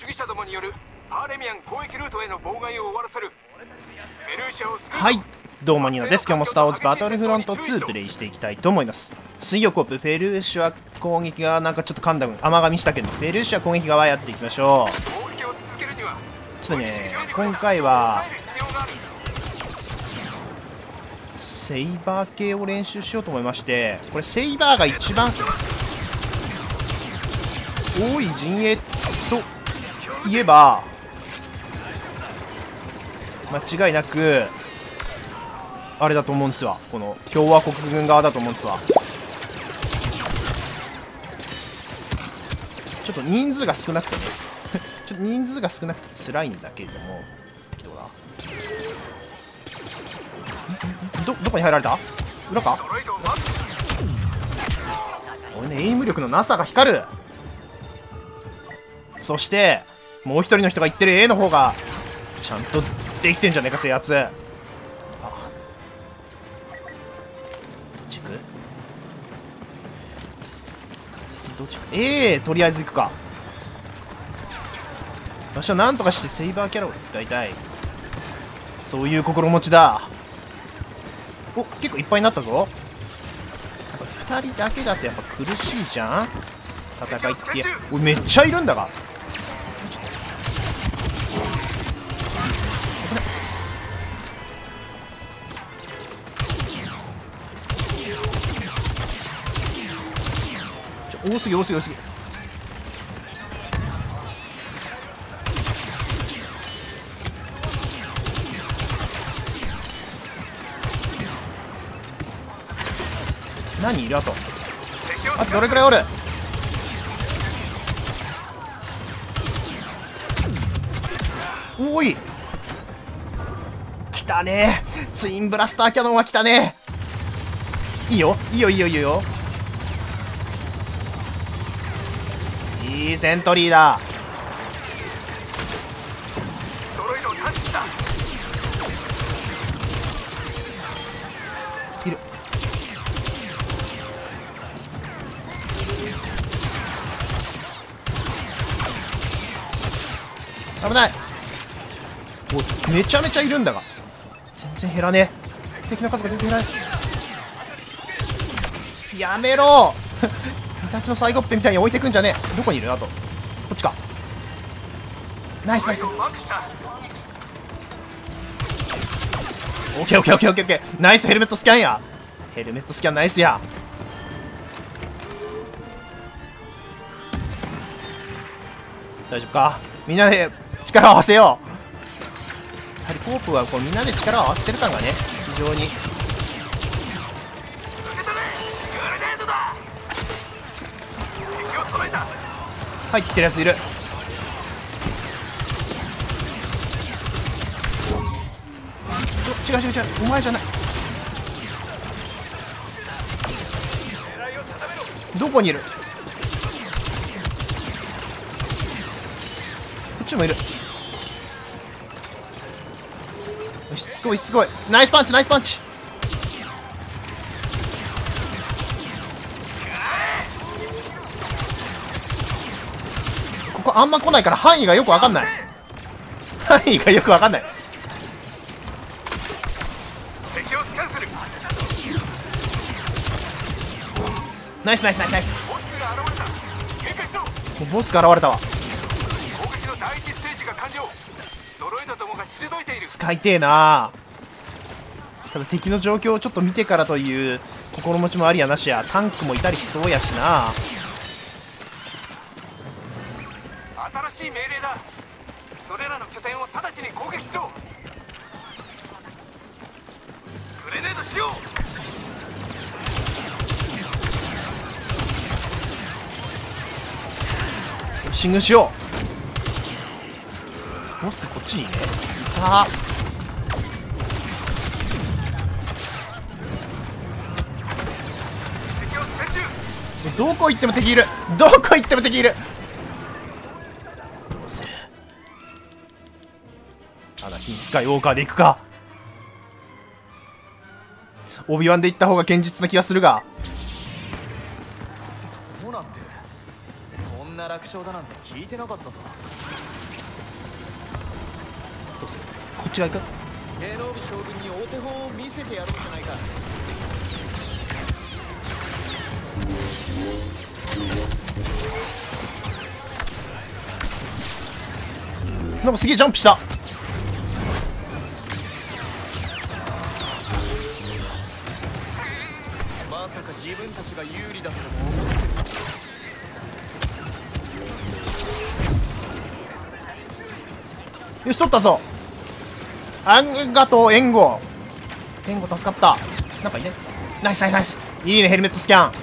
主義者どもによるパーレミアン攻撃ルートへの妨害を終わらせる。ベルーシャを救う。 はい、どうもニノです。今日もスターウォーズバトルフロント2プレイしていきたいと思います。水曜コープペルーシャ攻撃がなんかちょっと噛んだ甘噛みしたけど、ペルーシャ攻撃側やっていきましょう。ちょっとね、今回はセイバー系を練習しようと思いまして、これセイバーが一番多い陣営といえば間違いなくあれだと思うんですわ。この共和国軍側だと思うんですわ。ちょっと人数が少なくてねちょっと人数が少なくて辛いんだけれども、どうだ、どこに入られた？裏か？俺ね、エイム力のなさが光る。そしてもう一人の人が言ってる A の方がちゃんとできてんじゃねえか、制圧。あ、どっち行く？どっち行く？とりあえず行くか。私はなんとかしてセイバーキャラを使いたい、そういう心持ちだ。お、結構いっぱいになったぞ。やっぱ2人だけだとやっぱ苦しいじゃん、戦いって。おい、めっちゃいるんだが。多すぎ多すぎ多すぎ。何いる？あとどれくらいおる？おい、来たね。ツインブラスターキャノンは来たね。いいよいいよいいよいいよ。いいセントリーだ。いる。危ない。おい、めちゃめちゃいるんだが全然減らねえ。敵の数が全然減らない。やめろイタチの最後っぺみたいに置いてくんじゃねえ。どこにいる？あとこっちか。ナイスナイス。オッケーオッケーオッケーオッケーオッケー。ナイス。ヘルメットスキャンや。ヘルメットスキャンナイスや。大丈夫か？みんなで力を合わせよう。やはりコープはこうみんなで力を合わせてる感がね、非常に。入ってるやついる。違う違う違う、お前じゃない。どこにいる？こっちもいる。よし、すごいすごい。ナイスパンチナイスパンチ。ここあんま来ないから範囲がよくわかんない。範囲がよくわかんない。ナイスナイスナイスナイス。もうボスが現れたわ。使いてえな。ただ敵の状況をちょっと見てからという心持ちもありやなしや。タンクもいたりしそうやしな。 新しい命令だ。それらの拠点を直ちに攻撃しろ。グレネードしよう。進軍しよう。モスクこっちにね。あどこ行っても敵いる。どこ行っても敵いる。どうする？アナキンスカイウォーカーで行くか。オビワンで行った方が堅実な気がするが。 どうなんてこんな楽勝だなんて聞いてなかったぞ。 どうする？こっちが行く？ 芸能美将軍にお手本を見せてやろうじゃないか。 なんかすげえジャンプした。 まさか自分たちが有利だと思ってる。 よし、取ったぞ。ありがとう、援護。援護助かった。なんかいね。ナイスナイスナイス。いいね、ヘルメットスキャン。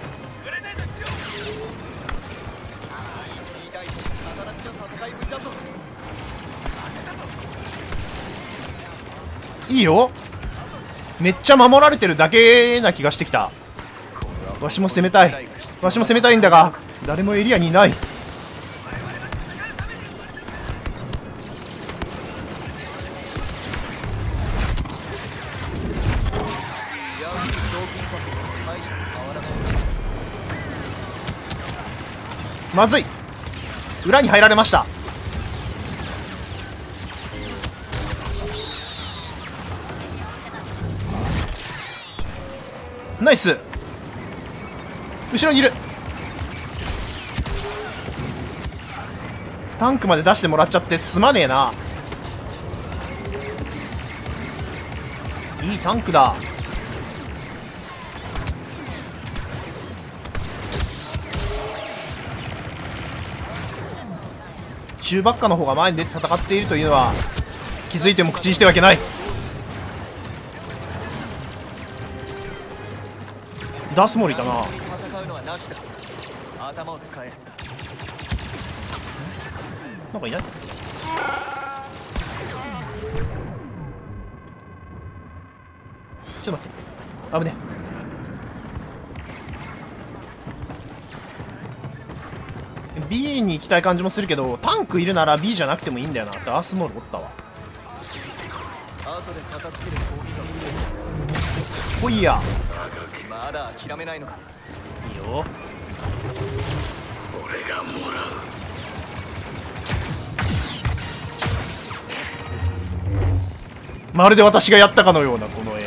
いいよ。めっちゃ守られてるだけな気がしてきた。わしも攻めたい。わしも攻めたいんだが、誰もエリアにいない。まずい。裏に入られました。ナイス。後ろにいる。タンクまで出してもらっちゃってすまねえな。いいタンクだ。中ばっかの方が前に出て戦っているというのは気づいても口にしてはいけない。ダスモリだな。 戦うのはなしだ。頭を使え。 なんかいない？ちょっと待って、危ねえ。B に行きたい感じもするけど、タンクいるなら B じゃなくてもいいんだよな。ダースモールおったわ。 後で片付ける攻撃がほいや。 まだ諦めないのか。 いいよ。 俺がもらう。 まるで私がやったかのようなこの絵。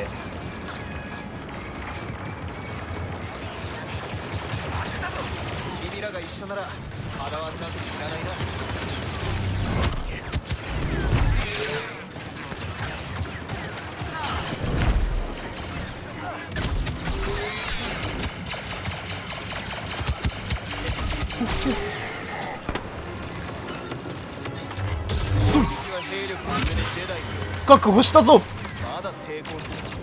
君らが一緒なら払わんなくいらないな。 すい。 兵力の上で出ない。 確保したぞ。 まだ抵抗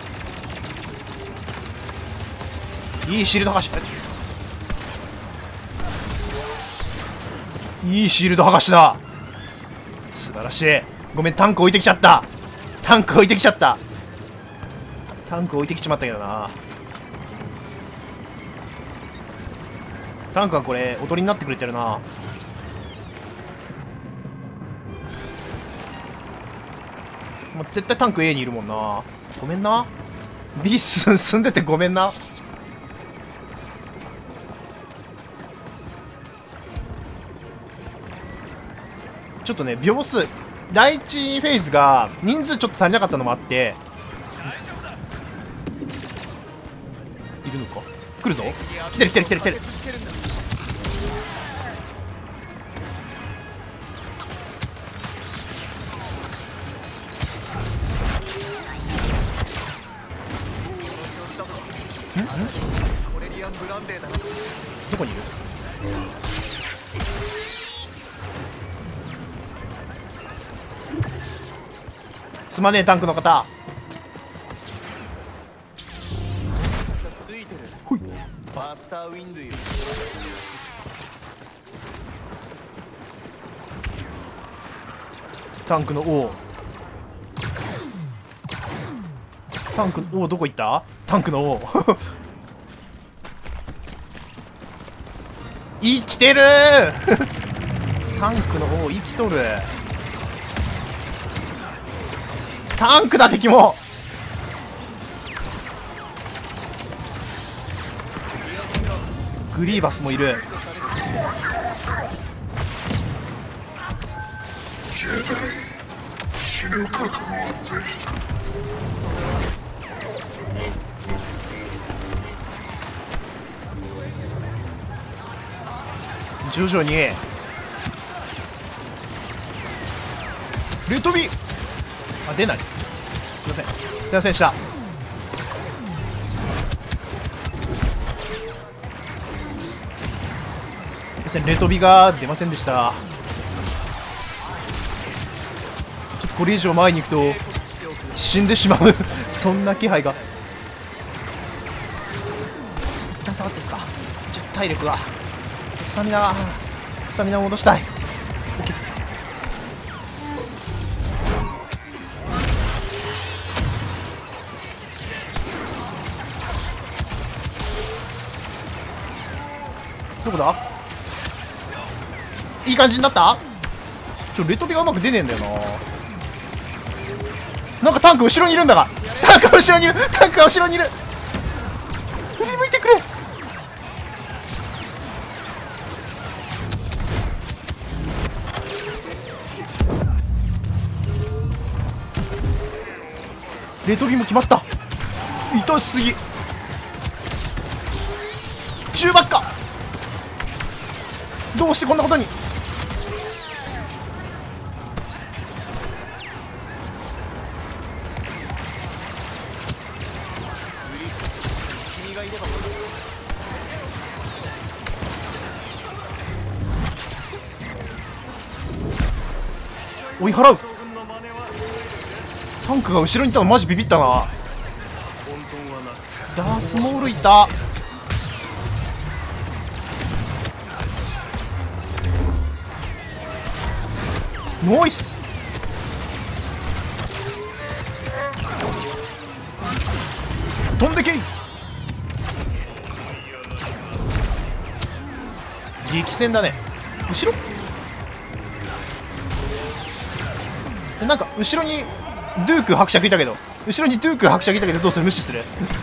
する。 いいシールド剥がし。いいシールド剥がしだ。素晴らしい。ごめん、タンク置いてきちゃった。タンク置いてきちゃった。タンク置いてきちまったけどな。タンクはこれおとりになってくれてるな。もう絶対タンク A にいるもんな。ごめんな。B 進んでてごめんな。ちょっとね、秒数第1フェーズが人数ちょっと足りなかったのもあって。いるのか。来るぞ。来てる来てる来てる来てる。 コレリアンブランデーだな。 どこにいる？すまねえ、タンクの方。 ついてる。 ほい。 マスターウィンドよ。 タンクの王。タンクの王どこ行った？タンクの王。生きてるー。タンクの王生きとる。タンクだ敵も。グリーバスもいる。 徐々にレトビあ出ない。すいませんすいませんでした。レトビが出ませんでした。ちょっとこれ以上前に行くと死んでしまうそんな気配が。一旦下がってですか。ちょっと体力がスタミナを戻したい。どこだ。いい感じになった。レトビがうまく出ねえんだよな。なんかタンク後ろにいるんだが、タンクが後ろにいる、タンクが後ろにいる。振り向いてくれ。レトビも決まった。痛すぎ。中ばっか。どうしてこんなことに。追い払う。タンクが後ろにいたのマジビビったな。ダースモールいた。ナイス。飛んでけい。激戦だね。後ろなんか後ろにドゥーク伯爵いたけど、後ろにドゥーク伯爵いたけどどうする。無視する。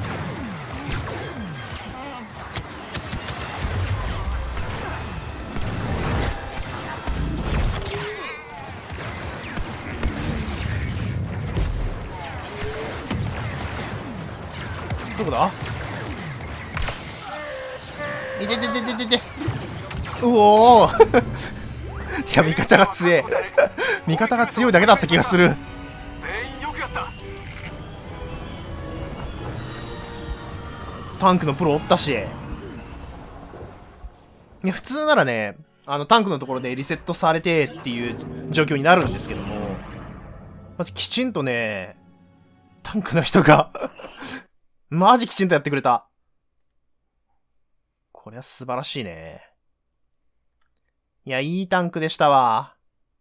どこだ。いてててててて。うおーいや味方が強え味方が強いだけだった気がする。 全員よくやった。 タンクのプロおったし。いや普通ならね、タンクのところでリセットされてっていう状況になるんですけども、まずきちんとね、タンクの人がマジきちんとやってくれた。これは素晴らしいね。いや、いいタンクでしたわ。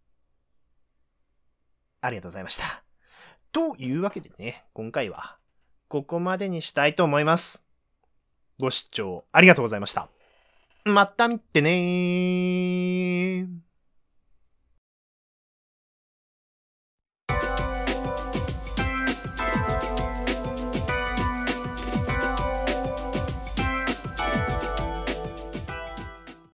ありがとうございました。というわけでね、今回はここまでにしたいと思います。ご視聴ありがとうございました。また見てねー。